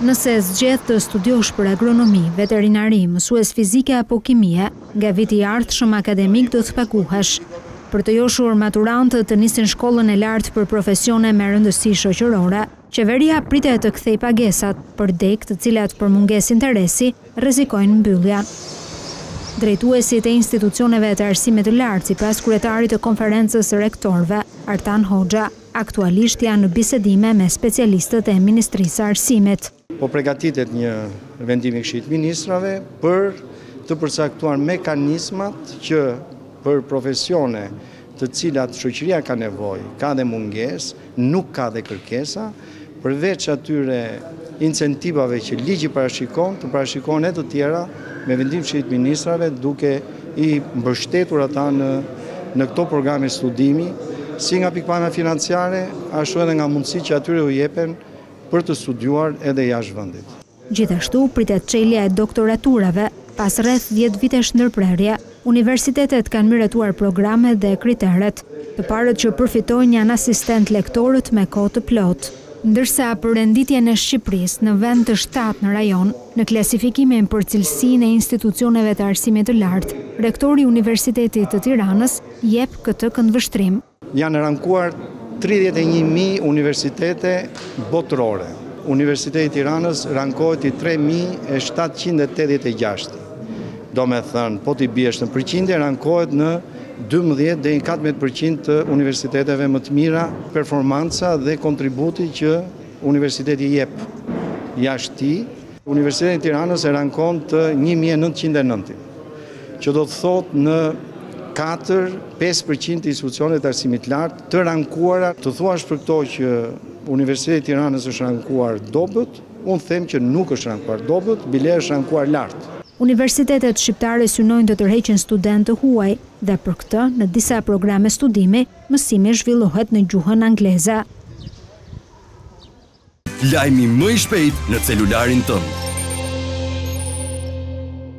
Nëse zgjedh të studiosh për agronomi, veterinari, mësues fizike apo kimie, nga viti i ardhshëm akademik do të paguhesh. Për të joshur maturantët të nisin shkollën e lartë për profesione me rëndësi shoqërore, qeveria pritet të kthej pagesat për dek të cilat për mungesë interesi rrezikojnë mbyllja. Drejtuesit e institucioneve të arsimit të lartë sipas kryetarit të konferencës së rektorëve, Artan Hoxha, aktualisht janë në bisedime me specialistët e Ministrisë së Arsimit. Po përgatitet një vendim i Këshillit të Ministrave për të përcaktuar mekanizmat që për profesione të cilat shoqëria ka nevojë, ka dhe mungesë, nuk ka dhe kërkesa, përveç atyre incentivave që ligji parashikon, të parashikon e të tjera me vendim Këshillit të Ministrave duke i mbështetur ata në këto programe studimi, si nga pikpamja financiare, ashtu edhe nga mundësi që atyre u jepen për të studiuar edhe jashtë vendit. Gjithashtu pritet çelja e doktoraturave, pas rreth 10 vitesh ndërprerje, universitetet kanë miratuar programet dhe kriteret. Të parët që përfitojnë janë asistent lektorët me kohë të plotë. Ndërsa për renditjen e Shqipërisë në vend të 7 në rajon, në klasifikimin për cilësinë e institucioneve të arsimit të lartë, rektori i Universitetit të Tiranës jep këtë këndvështrim. Janë rankuar 31.000 universitete botërore. Universiteti i Tiranës rankohet i 3.786. Do me thënë, po t'i biesh në përqindje, rankohet në 12 dhe 14% të universiteteve më të mira, performanca dhe kontributi që universiteti jep. Jashtë ti, Universiteti i Tiranës e rankon të 1909, që do të thot në 4-5% të institucionet të arsimit lartë të rankuara. Të thuash për këto që Universiteti i Tiranës është rankuar dobët, unë them që nuk është rankuar dobët, bile është rankuar lartë. Universitetet shqiptare synojnë të tërheqin studentë të huaj dhe për këtë, në disa programe studimi, mësimi zhvillohet në gjuhën angleze. Lajmi më i shpejt në celularin tënd.